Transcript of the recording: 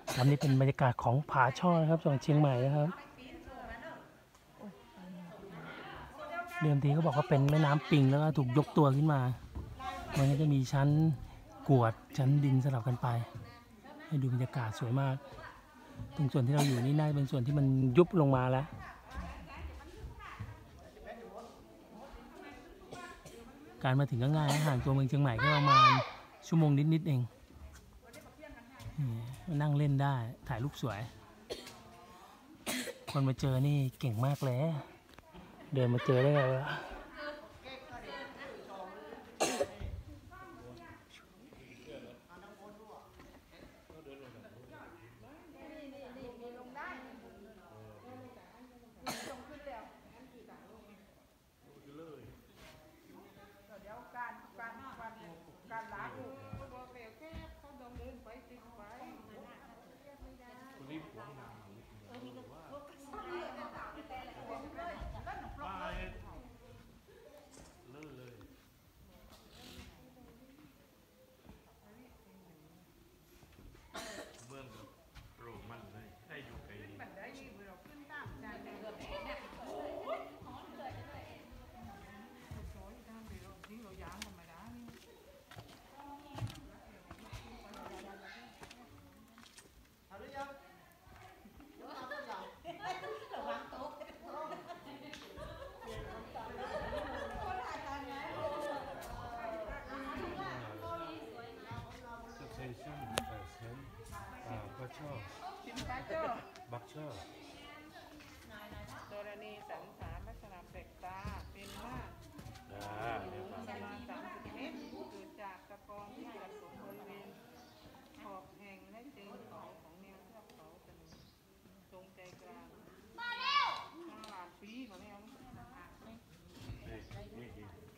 ครับนี่เป็นบรรยากาศของผาช่อนะครับจังหวัดเชียงใหม่นะครับเดิมทีเขาบอกว่าเป็นแม่น้ำปิงแล้วก็ถูกยกตัวขึ้นมามันก็จะมีชั้นกรวดชั้นดินสลับกันไปให้ดูบรรยากาศสวยมากตรงส่วนที่เราอยู่นี่น่าจะเป็นส่วนที่มันยุบลงมาแล้วการมาถึงก็ง่ายห่างตัวเมืองเชียงใหม่แค่ประมาณชั่วโมงนิดๆเองมานั่งเล่นได้ถ่ายรูปสวยคนมาเจอนี่เก่งมากเลยเดินมาเจอได้ไงวะการล้างบอกเร็วแค่เขาเดินไปติดไปรีบหวงน้ำเลยเมืองโรมันเลยได้อยู่ไกลมันได้เราขึ้นตามจานเรือแผลเนี่ยโอ้ยร้อนเลยโอ้ยทำไปเราทิ้งเราย้างธรรมดานี่บักเชอร์โดรณีสันสามลักษณะแปลกตาเป็นมากประมาณ